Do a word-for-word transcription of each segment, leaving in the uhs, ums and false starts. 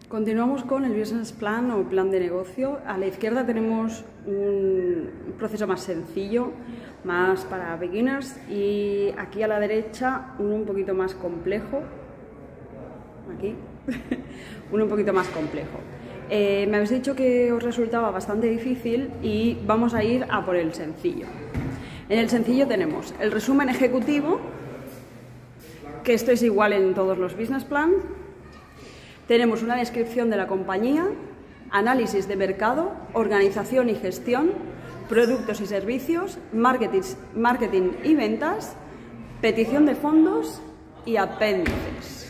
Continuamos con el business plan o plan de negocio. A la izquierda tenemos un proceso más sencillo, más para beginners, y aquí a la derecha uno un poquito más complejo. Aquí, uno un poquito más complejo. Eh, me habéis dicho que os resultaba bastante difícil y vamos a ir a por el sencillo. En el sencillo tenemos el resumen ejecutivo, que esto es igual en todos los business plans. Tenemos una descripción de la compañía, análisis de mercado, organización y gestión, productos y servicios, marketing, marketing y ventas, petición de fondos y apéndices.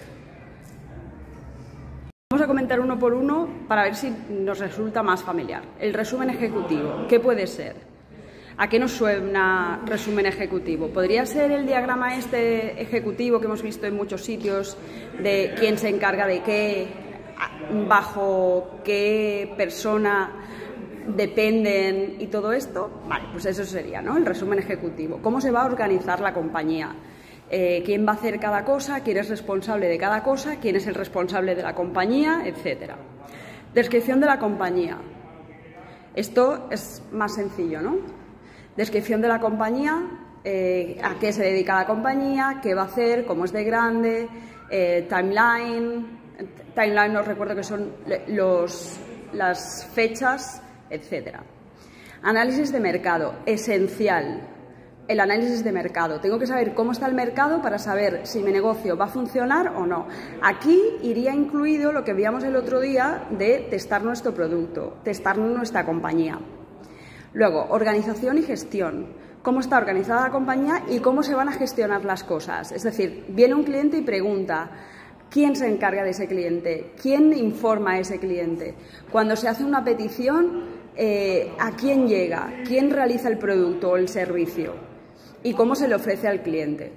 Vamos a comentar uno por uno para ver si nos resulta más familiar. El resumen ejecutivo, ¿qué puede ser? ¿A qué nos suena resumen ejecutivo? ¿Podría ser el diagrama este ejecutivo que hemos visto en muchos sitios de quién se encarga de qué, bajo qué persona dependen y todo esto? Vale, pues eso sería, ¿no? El resumen ejecutivo. ¿Cómo se va a organizar la compañía? Eh, ¿Quién va a hacer cada cosa? ¿Quién es responsable de cada cosa? ¿Quién es el responsable de la compañía? Etcétera. Descripción de la compañía. Esto es más sencillo, ¿no? Descripción de la compañía, eh, a qué se dedica la compañía, qué va a hacer, cómo es de grande, eh, timeline, timeline os recuerdo que son los, las fechas, etcétera. Análisis de mercado, esencial, el análisis de mercado. Tengo que saber cómo está el mercado para saber si mi negocio va a funcionar o no. Aquí iría incluido lo que veíamos el otro día de testar nuestro producto, testar nuestra compañía. Luego, organización y gestión. Cómo está organizada la compañía y cómo se van a gestionar las cosas. Es decir, viene un cliente y pregunta, ¿quién se encarga de ese cliente? ¿Quién informa a ese cliente? Cuando se hace una petición, eh, ¿a quién llega? ¿Quién realiza el producto o el servicio? ¿Y cómo se le ofrece al cliente?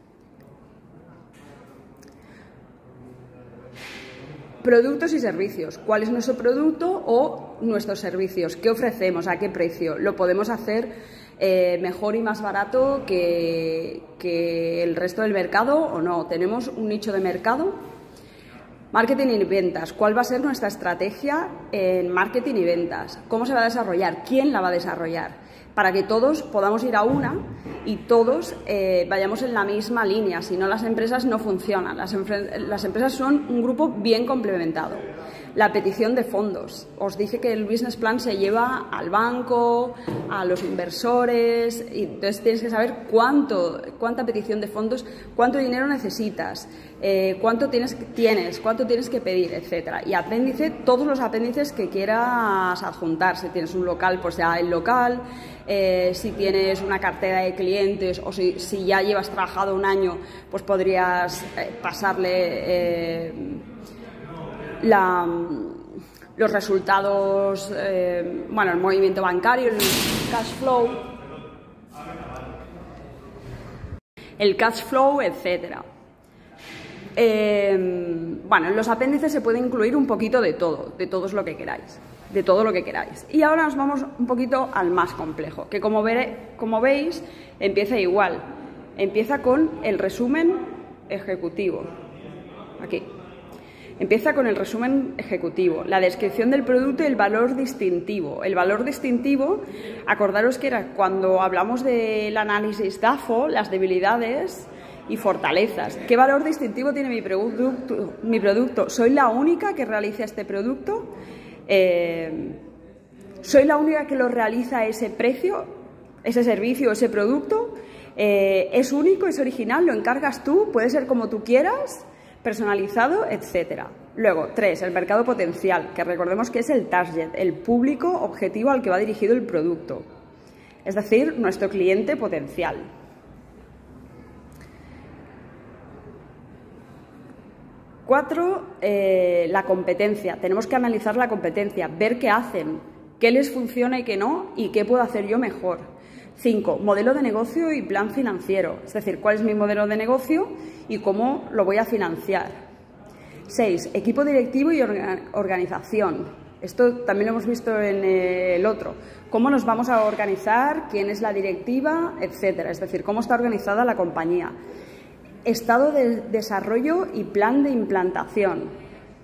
Productos y servicios. ¿Cuál es nuestro producto o nuestros servicios? ¿Qué ofrecemos? ¿A qué precio? ¿Lo podemos hacer eh, mejor y más barato que, que el resto del mercado o no? ¿Tenemos un nicho de mercado? Marketing y ventas. ¿Cuál va a ser nuestra estrategia en marketing y ventas? ¿Cómo se va a desarrollar? ¿Quién la va a desarrollar? Para que todos podamos ir a una y todos eh, vayamos en la misma línea, si no las empresas no funcionan. Las, las empresas son un grupo bien complementado. La petición de fondos. Os dije que el business plan se lleva al banco, a los inversores, y entonces tienes que saber cuánto, cuánta petición de fondos, cuánto dinero necesitas, eh, cuánto tienes, tienes, cuánto tienes que pedir, etcétera. Y apéndice, todos los apéndices que quieras adjuntar. Si tienes un local, pues ya el local. Eh, si tienes una cartera de clientes o si, si ya llevas trabajado un año, pues podrías eh, pasarle eh, la, los resultados, eh, bueno, el movimiento bancario, el cash flow, el cash flow, etcétera. Eh, bueno, en los apéndices se puede incluir un poquito de todo, de todo lo que queráis. de todo lo que queráis. Y ahora nos vamos un poquito al más complejo, que como, veré, como veis empieza igual, empieza con el resumen ejecutivo, aquí, empieza con el resumen ejecutivo, la descripción del producto y el valor distintivo. El valor distintivo, acordaros que era cuando hablamos del análisis D A F O, las debilidades y fortalezas. ¿Qué valor distintivo tiene mi producto? Mi producto? ¿Soy la única que realiza este producto? Eh, ¿Soy la única que lo realiza a ese precio, ese servicio, ese producto? Eh, ¿Es único, es original, lo encargas tú, puede ser como tú quieras, personalizado, etcétera? Luego, tres, el mercado potencial, que recordemos que es el target, el público objetivo al que va dirigido el producto, es decir, nuestro cliente potencial. Cuatro, eh, la competencia. Tenemos que analizar la competencia, ver qué hacen, qué les funciona y qué no, y qué puedo hacer yo mejor. Cinco, modelo de negocio y plan financiero, es decir, cuál es mi modelo de negocio y cómo lo voy a financiar. Seis, equipo directivo y orga- organización. Esto también lo hemos visto en el otro. Cómo nos vamos a organizar, quién es la directiva, etcétera. Es decir, cómo está organizada la compañía. Estado de desarrollo y plan de implantación.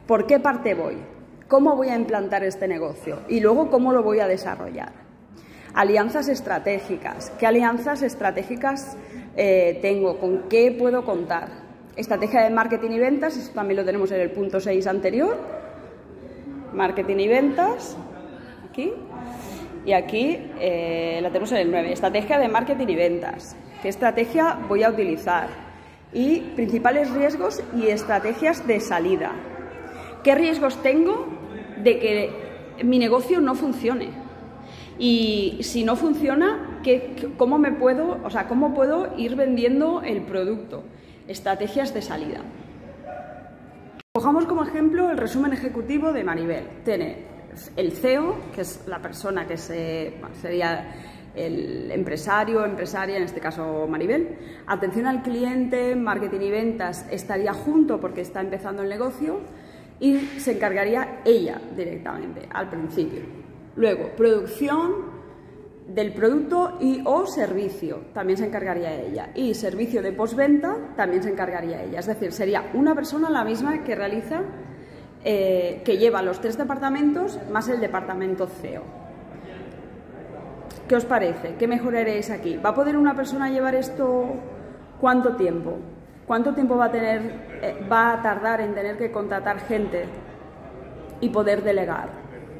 ¿por qué parte voy? ¿Cómo voy a implantar este negocio? Y luego, ¿cómo lo voy a desarrollar? Alianzas estratégicas. ¿Qué alianzas estratégicas eh, tengo? ¿Con qué puedo contar? Estrategia de marketing y ventas, eso también lo tenemos en el punto seis anterior. Marketing y ventas, aquí. Y aquí eh, la tenemos en el nueve. Estrategia de marketing y ventas. ¿Qué estrategia voy a utilizar? Y principales riesgos y estrategias de salida. ¿Qué riesgos tengo de que mi negocio no funcione? Y si no funciona, ¿qué, cómo me puedo, o sea, cómo puedo ir vendiendo el producto? Estrategias de salida. Cojamos como ejemplo el resumen ejecutivo de Maribel. Tiene el C E O, que es la persona que se, bueno, sería el empresario, empresaria, en este caso Maribel. Atención al cliente, marketing y ventas estaría junto porque está empezando el negocio y se encargaría ella directamente al principio. Luego, producción del producto y o servicio, también se encargaría ella. Y servicio de postventa, también se encargaría ella. Es decir, sería una persona la misma que realiza, eh, que lleva los tres departamentos más el departamento C E O. ¿Qué os parece? ¿Qué mejoraréis aquí? ¿Va a poder una persona llevar esto cuánto tiempo? ¿Cuánto tiempo va a tener, eh, va a tardar en tener que contratar gente y poder delegar?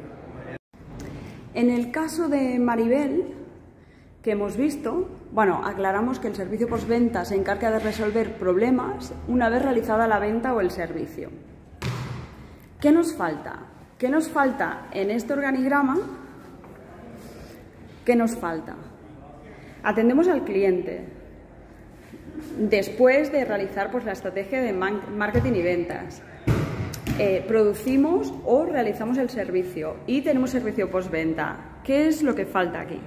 En el caso de Maribel, que hemos visto, bueno, aclaramos que el servicio postventa se encarga de resolver problemas una vez realizada la venta o el servicio. ¿Qué nos falta? ¿Qué nos falta en este organigrama? ¿Qué nos falta? Atendemos al cliente después de realizar pues, la estrategia de marketing y ventas. Eh, producimos o realizamos el servicio y tenemos servicio postventa. ¿Qué es lo que falta aquí?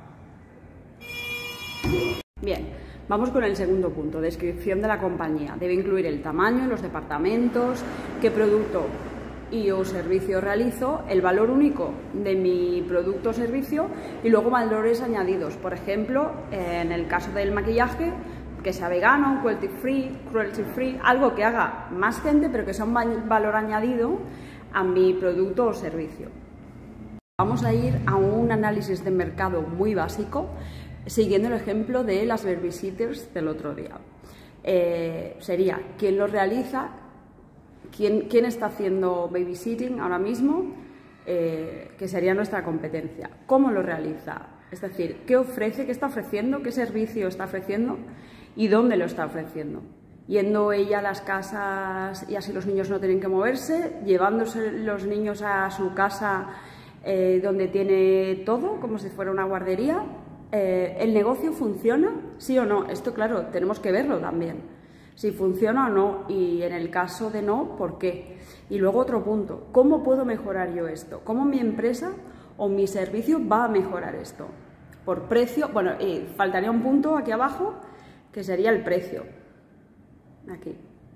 Bien, vamos con el segundo punto, descripción de la compañía. Debe incluir el tamaño, los departamentos, qué producto y o servicio realizo, el valor único de mi producto o servicio y luego valores añadidos. Por ejemplo, en el caso del maquillaje, que sea vegano, cruelty free, cruelty free, algo que haga más gente pero que sea un valor añadido a mi producto o servicio. Vamos a ir a un análisis de mercado muy básico, siguiendo el ejemplo de las babysitters del otro día. Eh, sería quién lo realiza, quién, quién está haciendo babysitting ahora mismo, eh, que sería nuestra competencia. ¿Cómo lo realiza? Es decir, ¿qué ofrece, qué está ofreciendo, qué servicio está ofreciendo y dónde lo está ofreciendo? Yendo ella a las casas y así los niños no tienen que moverse, llevándose los niños a su casa eh, donde tiene todo, como si fuera una guardería. Eh, ¿El negocio funciona? ¿Sí o no? Esto, claro, tenemos que verlo también. Si funciona o no, y en el caso de no, ¿por qué? Y luego otro punto, ¿cómo puedo mejorar yo esto? ¿Cómo mi empresa o mi servicio va a mejorar esto? Por precio, bueno, eh, faltaría un punto aquí abajo, que sería el precio. Aquí.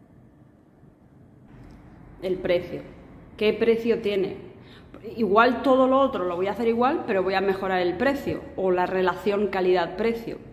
El precio. ¿Qué precio tiene? Igual todo lo otro lo voy a hacer igual, pero voy a mejorar el precio o la relación calidad-precio.